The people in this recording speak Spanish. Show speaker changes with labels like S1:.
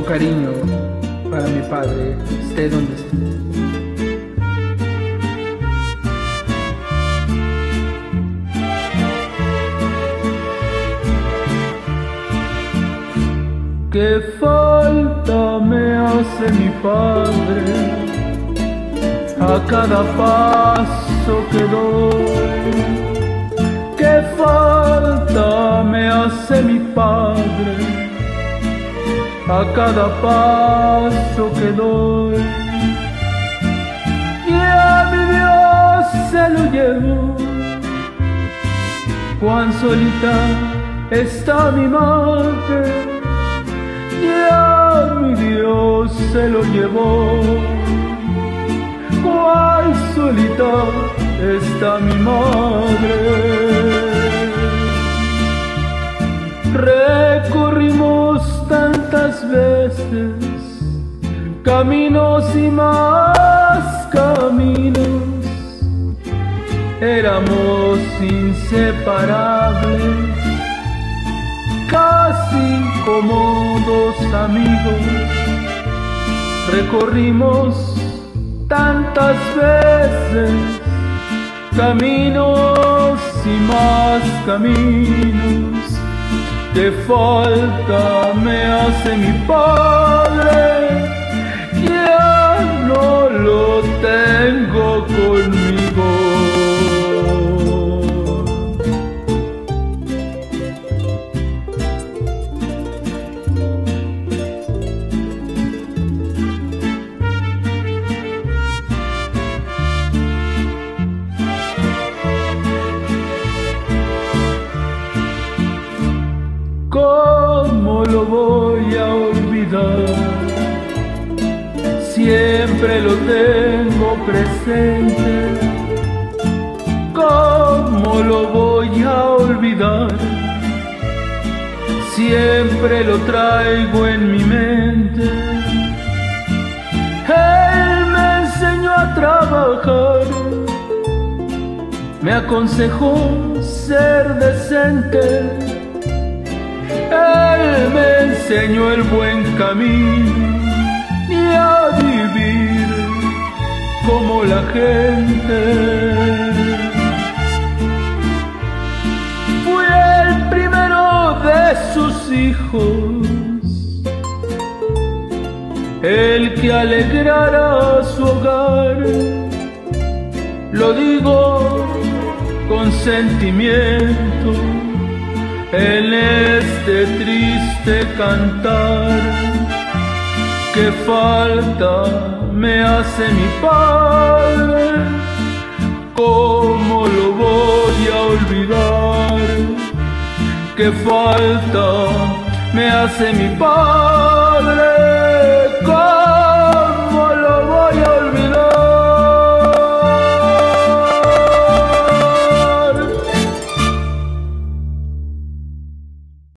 S1: cariño para mi padre, esté donde esté. Qué falta me hace mi padre a cada paso que doy. Qué falta me hace mi padre a cada paso que doy. Y a mi Dios se lo llevo, cuán solita está mi madre. Y a mi Dios se lo llevó, cuál solita está mi madre. Recorrimos tantas veces caminos y más caminos, éramos inseparables, casi como dos amigos. Recorrimos tantas veces caminos y más caminos. Qué falta me hace mi padre, ya no lo tengo conmigo. ¿Cómo lo voy a olvidar? Siempre lo tengo presente. ¿Cómo lo voy a olvidar? Siempre lo traigo en mi mente. Él me enseñó a trabajar, me aconsejó ser decente. Él me enseñó el buen camino y a vivir como la gente. Fui el primero de sus hijos, el que alegrara su hogar. Lo digo con sentimiento en este triste cantar. Qué falta me hace mi padre, ¿cómo lo voy a olvidar? Qué falta me hace mi padre,